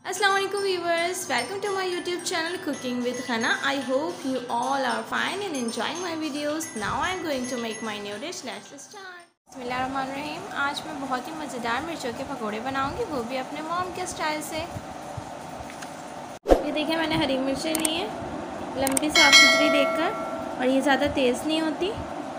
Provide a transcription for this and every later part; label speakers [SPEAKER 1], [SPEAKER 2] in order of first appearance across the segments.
[SPEAKER 1] Assalamu alaikum viewers, welcome to my YouTube channel Cooking with Khana. I hope you all are fine and enjoying my videos. Now I am going to make my new dish. Let's start. बिस्मिल्लाहिर्रहमानिर्रहीम। आज मैं बहुत ही मज़ेदार मिर्चों के पकोड़े बनाऊंगी, वो भी अपने मॉम के स्टाइल से। ये देखिए मैंने हरी मिर्चें ली हैं, लंबी साफ सुथरी देखकर, और ये ज़्यादा तेज़ नहीं होती।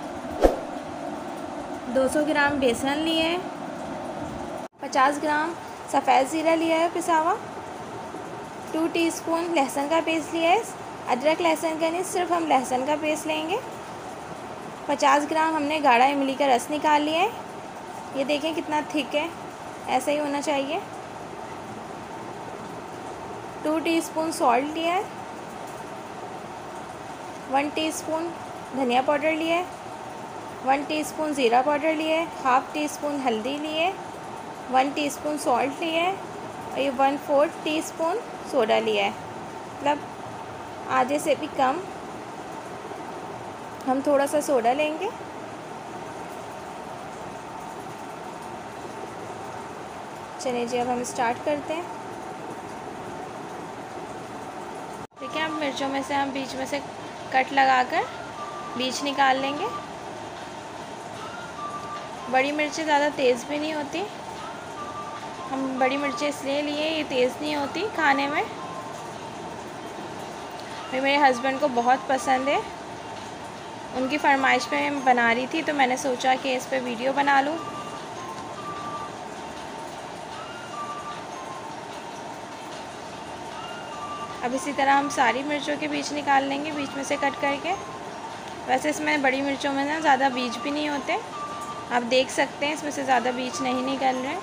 [SPEAKER 1] 200 ग्राम बेसन लिए हैं, 50 ग्राम सफ़ेद ज़ीरा लिया है पिसा हुआ, 2 टीस्पून लहसुन का पेस्ट लिया है। अदरक लहसुन का नहीं, सिर्फ हम लहसुन का पेस्ट लेंगे। 50 ग्राम हमने गाढ़ा इमली का रस निकाल लिया है। ये देखें कितना थिक है, ऐसा ही होना चाहिए। 2 टीस्पून सॉल्ट लिया है, 1 टीस्पून धनिया पाउडर लिया है, 1 टीस्पून ज़ीरा पाउडर लिया है, हाफ़ टीस्पून हल्दी लिए, 1 टीस्पून सॉल्ट लिया है, और ये 1/4 टीस्पून सोडा लिया है, मतलब आधे से भी कम हम थोड़ा सा सोडा लेंगे। चलिए जी, अब हम स्टार्ट करते हैं। देखिए अब मिर्चों में से हम बीच में से कट लगाकर बीज निकाल लेंगे। बड़ी मिर्चें ज़्यादा तेज़ भी नहीं होती, हम बड़ी मिर्चें इसलिए लिए, ये तेज़ नहीं होती खाने में। मेरे हस्बैंड को बहुत पसंद है, उनकी फरमाइश पे मैं बना रही थी, तो मैंने सोचा कि इस पे वीडियो बना लूँ। अब इसी तरह हम सारी मिर्चों के बीज निकाल लेंगे, बीच में से कट करके। वैसे इसमें बड़ी मिर्चों में ना ज़्यादा बीज भी नहीं होते, आप देख सकते हैं इसमें से ज़्यादा बीज नहीं निकल रहे।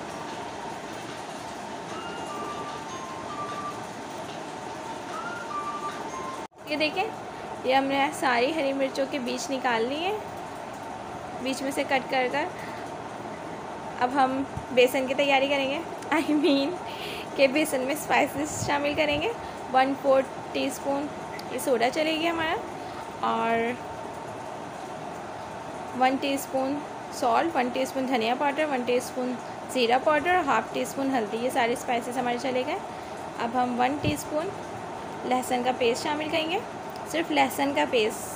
[SPEAKER 1] ये देखें, ये हमने सारी हरी मिर्चों के बीज निकाल लिए, बीच में से कट कर कर। अब हम बेसन की तैयारी करेंगे, कि बेसन में स्पाइसेस शामिल करेंगे। 1/4 टीस्पून ये सोडा चलेगी हमारा, और 1 टीस्पून सॉल्ट, 1 टीस्पून धनिया पाउडर, 1 टीस्पून ज़ीरा पाउडर और हाफ़ टीस्पून हल्दी, ये सारे स्पाइसेस हमारे चले गए। अब हम 1 टीस्पून लहसुन का पेस्ट शामिल करेंगे, सिर्फ लहसुन का पेस्ट।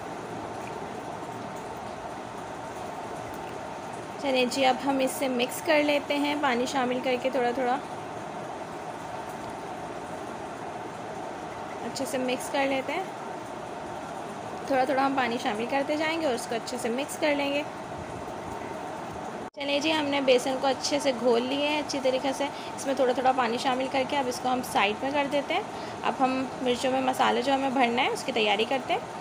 [SPEAKER 1] चलिए जी, अब हम इससे मिक्स कर लेते हैं, पानी शामिल करके थोड़ा थोड़ा अच्छे से मिक्स कर लेते हैं। थोड़ा थोड़ा हम पानी शामिल करते जाएंगे और उसको अच्छे से मिक्स कर लेंगे। चलिए जी, हमने बेसन को अच्छे से घोल लिए हैं अच्छी तरीके से। इसमें थोड़ा थोड़ा पानी शामिल करके अब इसको हम साइड में कर देते हैं। अब हम मिर्चों में मसाला जो हमें भरना है उसकी तैयारी करते हैं।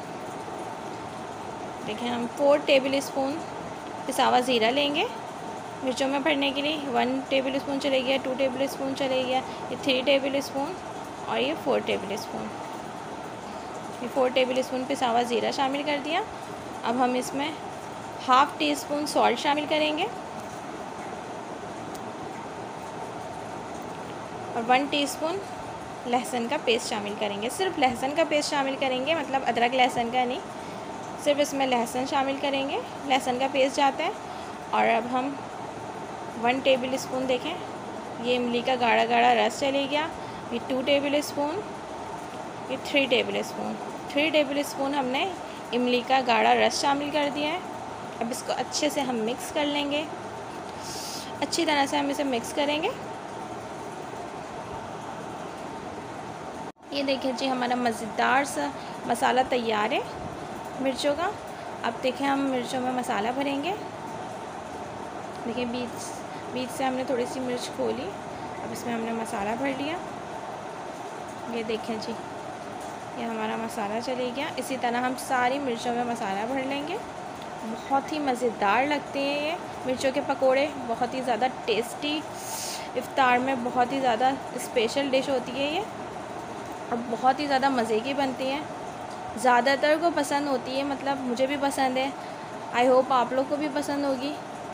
[SPEAKER 1] देखिए हम 4 टेबल स्पून पिसा हुआ ज़ीरा लेंगे मिर्चों में भरने के लिए। 1 टेबल स्पून चले गया, 2 टेबल स्पून चले गया, ये 3 टेबल स्पून और ये 4 टेबल स्पून। ये 4 टेबल स्पून पिसा हुआ ज़ीरा शामिल कर दिया। अब हम इसमें हाफ़ टी स्पून सॉल्ट शामिल करेंगे और 1 टीस्पून लहसुन का पेस्ट शामिल करेंगे। सिर्फ लहसुन का पेस्ट शामिल करेंगे, मतलब अदरक लहसुन का नहीं, सिर्फ इसमें लहसुन शामिल करेंगे, लहसुन का पेस्ट जाता है। और अब हम 1 टेबल स्पून देखें, ये इमली का गाढ़ा गाढ़ा रस चले गया। ये 2 टेबल स्पून, ये 3 टेबल स्पून, 3 टेबल स्पून हमने इमली का गाढ़ा रस शामिल कर दिया है। अब इसको अच्छे से हम मिक्स कर लेंगे, अच्छी तरह से हम इसे मिक्स करेंगे। ये देखिए जी, हमारा मज़ेदार सा मसाला तैयार है मिर्चों का। अब देखें हम मिर्चों में मसाला भरेंगे। देखिए बीच से हमने थोड़ी सी मिर्च खोली, अब इसमें हमने मसाला भर लिया। ये देखें जी, ये हमारा मसाला चले गया। इसी तरह हम सारी मिर्चों में मसाला भर लेंगे। बहुत ही मज़ेदार लगते हैं ये मिर्चों के पकोड़े, बहुत ही ज़्यादा टेस्टी, इफ़्तार में बहुत ही ज़्यादा स्पेशल डिश होती है ये, और बहुत ही ज़्यादा मज़े की बनती है। ज़्यादातर को पसंद होती है, मतलब मुझे भी पसंद है। आई होप आप लोग को भी पसंद होगी।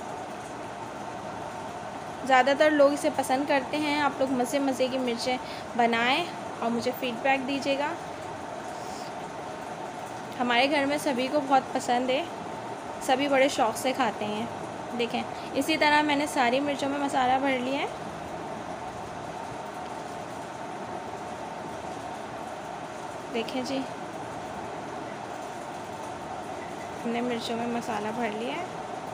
[SPEAKER 1] ज़्यादातर लोग इसे पसंद करते हैं। आप लोग मज़े मज़े की मिर्चें बनाएं और मुझे फ़ीडबैक दीजिएगा। हमारे घर में सभी को बहुत पसंद है, सभी बड़े शौक़ से खाते हैं। देखें इसी तरह मैंने सारी मिर्चों में मसाला भर लिया है। देखें जी, हमने मिर्चों में मसाला भर लिया है।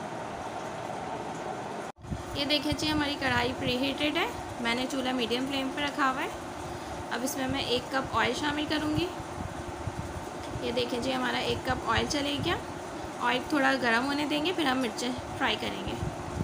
[SPEAKER 1] ये देखें जी, हमारी कढ़ाई प्री हीटेड है। मैंने चूल्हा मीडियम फ्लेम पर रखा हुआ है। अब इसमें मैं 1 कप ऑयल शामिल करूँगी। ये देखें जी, हमारा 1 कप ऑयल चले गया। ऑयल थोड़ा गर्म होने देंगे, फिर हम मिर्चें फ्राई करेंगे।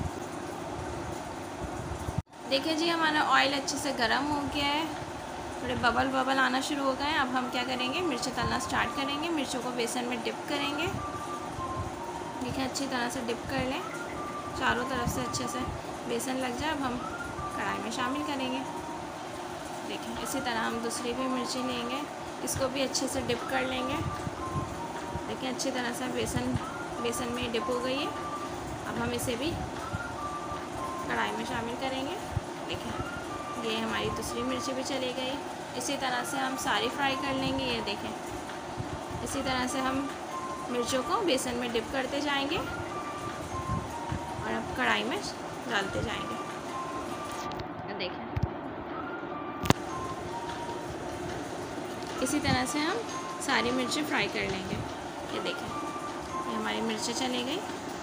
[SPEAKER 1] देखिए जी, हमारा ऑयल अच्छे से गर्म हो गया है, थोड़े बबल आना शुरू हो गए हैं। अब हम क्या करेंगे, मिर्चें तलना स्टार्ट करेंगे। मिर्चों को बेसन में डिप करेंगे। देखिए, अच्छी तरह से डिप कर लें, चारों तरफ से अच्छे से बेसन लग जाए। अब हम कढ़ाई में शामिल करेंगे। देखें, इसी तरह हम दूसरी भी मिर्ची लेंगे, इसको भी अच्छे से डिप कर लेंगे। देखिए, अच्छी तरह से बेसन में डिप हो गई है। अब हम इसे भी कढ़ाई में शामिल करेंगे। देखें, ये हमारी दूसरी मिर्ची भी चली गई। इसी तरह से हम सारी फ्राई कर लेंगे। ये देखें, इसी तरह से हम मिर्चों को बेसन में डिप करते जाएंगे और अब कढ़ाई में डालते जाएंगे। देखें, इसी तरह से हम सारी मिर्ची फ्राई कर लेंगे। ये देखें, ये हमारी मिर्ची चली गई।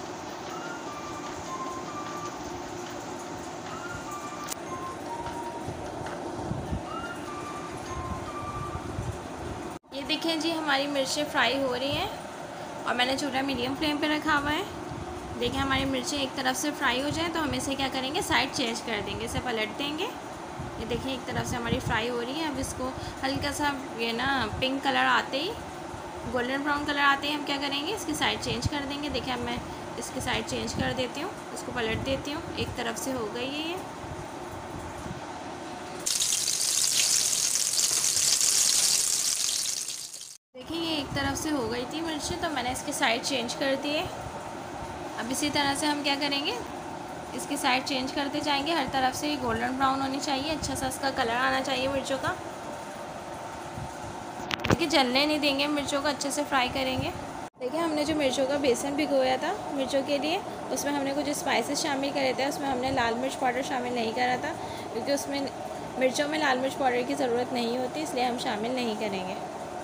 [SPEAKER 1] ये देखें जी, हमारी मिर्चें फ्राई हो रही हैं और मैंने चूल्हा मीडियम फ्लेम पे रखा हुआ है। देखें, हमारी मिर्चें एक तरफ से फ्राई हो जाए तो हम इसे क्या करेंगे, साइड चेंज कर देंगे, इसे पलट देंगे। ये देखिए, एक तरफ से हमारी फ्राई हो रही है। अब इसको हल्का सा ये ना पिंक कलर आते ही, गोल्डन ब्राउन कलर आते ही हम क्या करेंगे, इसकी साइड चेंज कर देंगे। देखिए, अब मैं इसकी साइड चेंज कर देती हूँ, इसको पलट देती हूँ। एक तरफ से हो गई है ये। देखिए, ये एक तरफ से हो गई थी मिर्ची, तो मैंने इसकी साइड चेंज कर दी है। अब इसी तरह से हम क्या करेंगे, इसकी साइड चेंज करते जाएंगे। हर तरफ से ये गोल्डन ब्राउन होनी चाहिए, अच्छा सा इसका कलर आना चाहिए मिर्चों का। देखिए, जलने नहीं देंगे, मिर्चों को अच्छे से फ्राई करेंगे। देखिए, हमने जो मिर्चों का बेसन भिगोया था मिर्चों के लिए, उसमें हमने कुछ स्पाइसेस शामिल करे थे। उसमें हमने लाल मिर्च पाउडर शामिल नहीं करा था, क्योंकि उसमें मिर्चों में लाल मिर्च पाउडर की ज़रूरत नहीं होती, इसलिए हम शामिल नहीं करेंगे।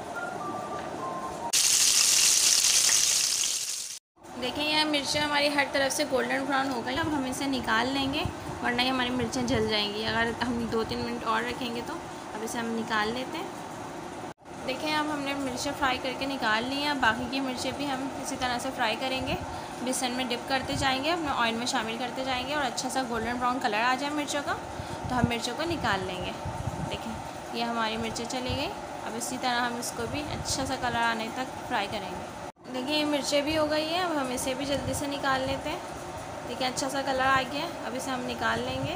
[SPEAKER 1] देखिए, यह मिर्चें हमारी हर तरफ से गोल्डन ब्राउन हो गई। अब हम इसे निकाल लेंगे, वरना ही हमारी मिर्चें जल जाएंगी अगर हम 2-3 मिनट और रखेंगे तो। अब इसे हम निकाल लेते हैं। देखिए, अब हमने मिर्चें फ्राई करके निकाल ली हैं। अब बाकी की मिर्चें भी हम इसी तरह से फ्राई करेंगे, बेसन में डिप करते जाएंगे, अपने ऑयल में शामिल करते जाएंगे और अच्छा सा गोल्डन ब्राउन कलर आ जाए मिर्चों का, तो हम मिर्चों को निकाल लेंगे। देखें, ये हमारी मिर्चें चली गई। अब इसी तरह हम इसको भी अच्छा सा कलर आने तक फ्राई करेंगे। देखिए, ये मिर्चें भी हो गई हैं। अब हम इसे भी जल्दी से निकाल लेते हैं। देखिए, अच्छा सा कलर आ गया है। अब इसे हम निकाल लेंगे।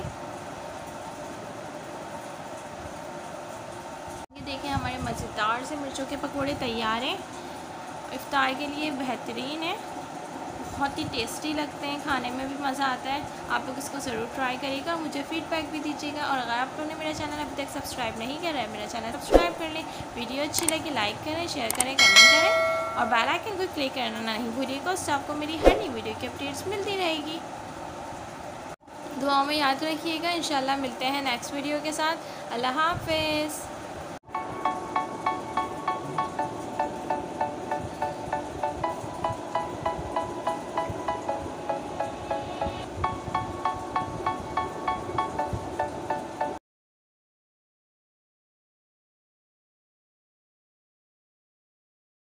[SPEAKER 1] ये देखिए, हमारे मज़ेदार से मिर्चों के पकोड़े तैयार हैं। इफ्तार के लिए बेहतरीन है, बहुत ही टेस्टी लगते हैं, खाने में भी मज़ा आता है। आप लोग इसको ज़रूर ट्राई करिएगा, मुझे फ़ीडबैक भी दीजिएगा। और अगर आप लोगों ने मेरा चैनल अभी तक सब्सक्राइब नहीं करा है, मेरा चैनल सब्सक्राइब कर लें। वीडियो अच्छी लगी लाइक करें, शेयर करें, कमेंट करें और बेल आइकन को क्लिक करना नहीं भूलिएगा। उससे आपको मेरी हर नई वीडियो की अपडेट्स मिलती रहेगी। दुआओं में याद रखिएगा। इंशाल्लाह मिलते हैं नेक्स्ट वीडियो के साथ। अल्लाह हाफ़िज़।